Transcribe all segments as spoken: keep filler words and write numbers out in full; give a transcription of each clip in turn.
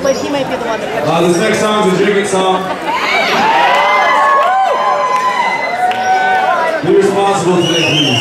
but he might be the one that pushes. Uh, this next song is a drinking song. Be responsible today, please.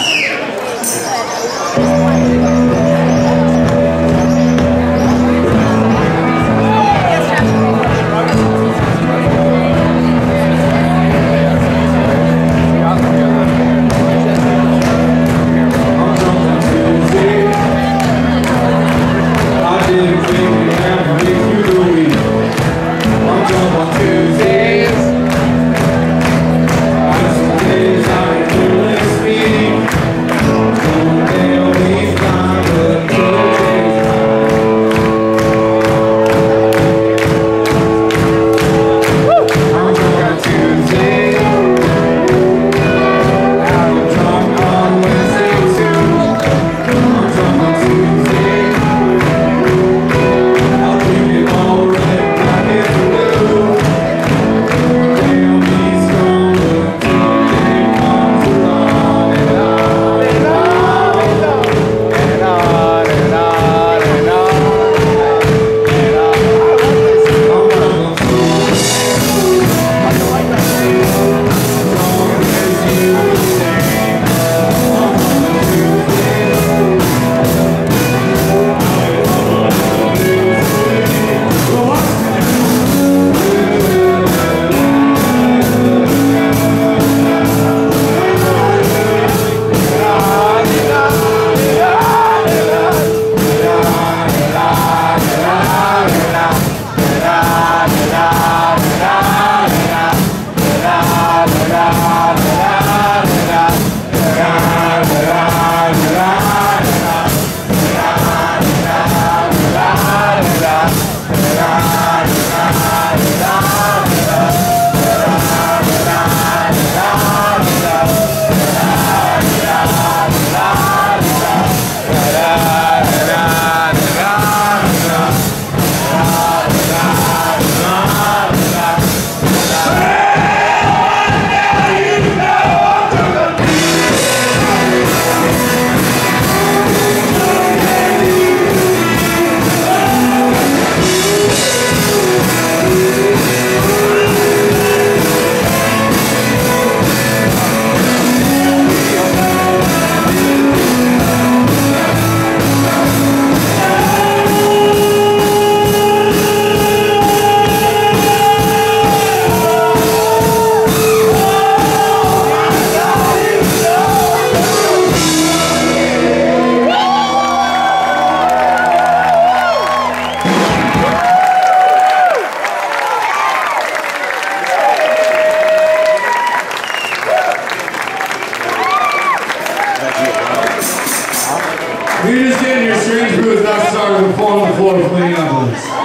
You're just getting your strange booth, not starting to fall on the floor cleaning up on this.